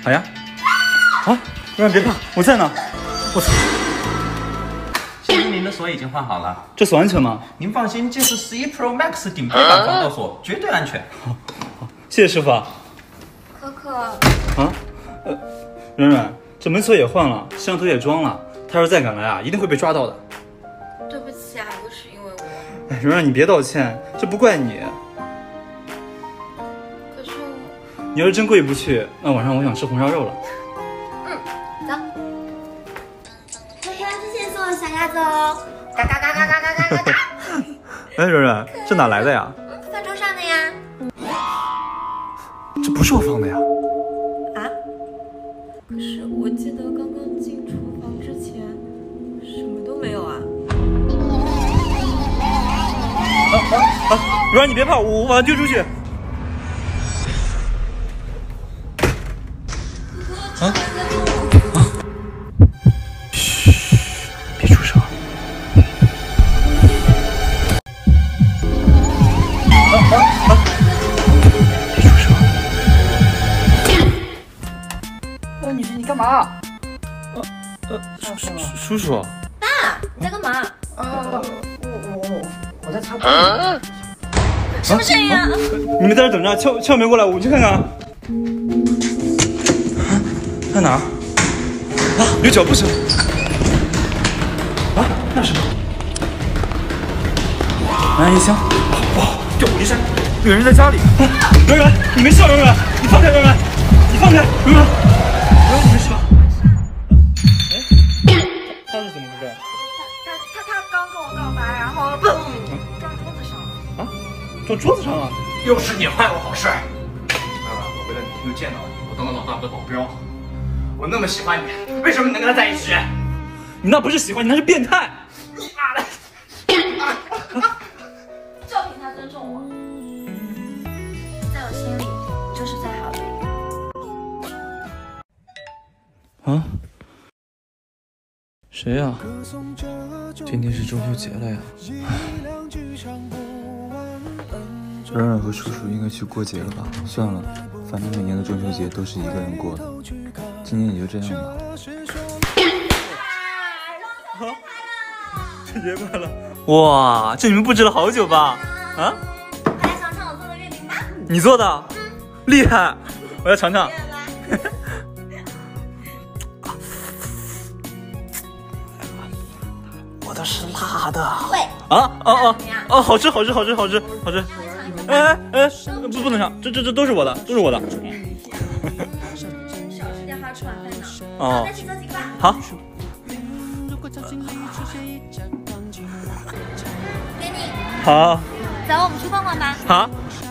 好呀。啊，软软别怕，我在呢。我操！ 先生，您的锁已经换好了， 这锁安全吗？ 您放心，这是11 Pro Max 顶配版防盗锁，绝对安全。 好，谢谢师傅啊。 可可啊，软软，这门锁也换了，摄像头也装了，他要是再敢来啊，一定会被抓到的。 对不起啊，又是因为我。 哎，软软，你别道歉，这不怪你。 可是你要是真过意不去，那晚上我想吃红烧肉了。 走。可可，谢谢送我小鸭子哦。嘎嘎嘎嘎嘎嘎嘎嘎嘎。 哎，软软，这哪来的呀？ 饭桌上的呀。 这不是我放的呀。 啊？可是我记得刚刚进厨房之前什么都没有啊。 软软，你别怕，我把它丢出去。啊！嘘，别出声。别出声。 你干嘛？ 叔叔。 爸，你在干嘛？ 我在擦玻璃。什么声音啊？ 你们在这等着，敲门过来，我去看看。在哪儿？啊，有脚步声。啊，那是什么？蓝牙音箱。哇，掉火离山，有人在家里。软软，你没事吧？软软，你放开软软，你放开软软。你没事吧？哎，他是怎么回事？ 他刚跟我告白，然后砰撞桌子上了。 啊，撞桌子上了？ 又是你坏我好事。我为了你能见到你，我当了老大哥的保镖。我那么喜欢你，为什么你能跟他在一起？ 你那不是喜欢，你那是变态！ 你妈的！ 就凭他尊重我，在我心里就是最好的。 啊？谁呀？今天是中秋节了呀！ 软软和叔叔应该去过节了吧？算了，反正每年的中秋节都是一个人过的，今年也就这样吧。 春节快乐！哇，这你们布置了好久吧？啊？ 我来尝尝我做的月饼吧。 你做的？厉害！我要尝尝。我的是辣的。 喂。 哦，好吃。哎，不能尝，这都是我的，都是我的。 少吃点，还要吃晚饭呢。 哦， 再一起做几个吧。 好。 给你。 好。 走，我们去逛逛吧。 好。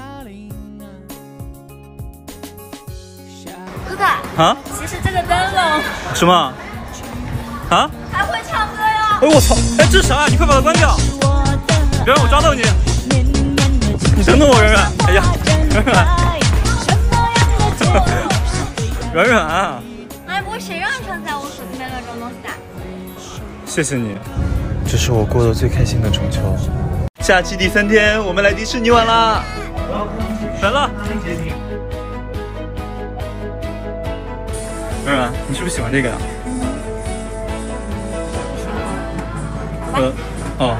哥哥。 啊？ 其实这个灯笼。 什么？啊？ 还会唱歌哟。 哎，我操！哎，这是啥？你快把它关掉！别让我抓到你！你等等我，软软！哎呀，软软！ 哎，不过谁让你常在我手机边乱装东西的？ 谢谢你，这是我过得最开心的中秋。假期第3天，我们来迪士尼玩啦！来了。软软，你是不是喜欢这个呀？哦。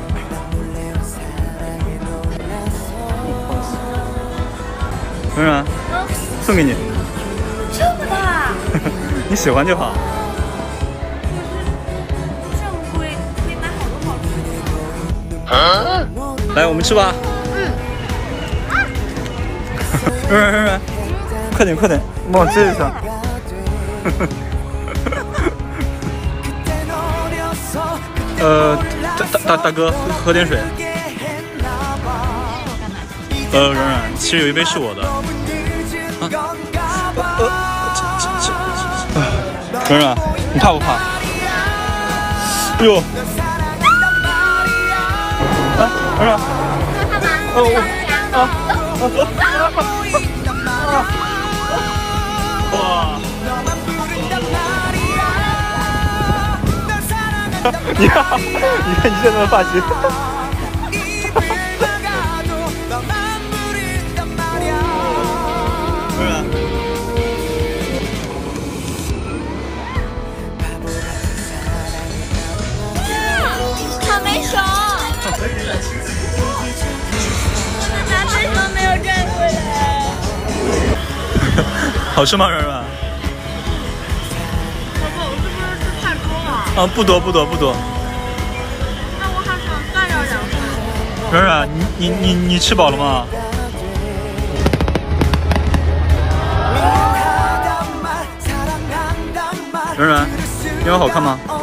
软软，送给你。 这么大？ 你喜欢就好。 这么贵，可以买好多好吃的。 来，我们吃吧。软软，快点，帮我接一下。大哥，喝点水。软软，其实有一杯是我的。软软，你怕不怕？哎呦！啊，软软。哇！你看你现在的发型。 好吃吗，软软？ 宝宝，我是不是吃太多了？ 啊，不多不多不多。 那我还想再要2份。 软软，你吃饱了吗？软软，电影好看吗？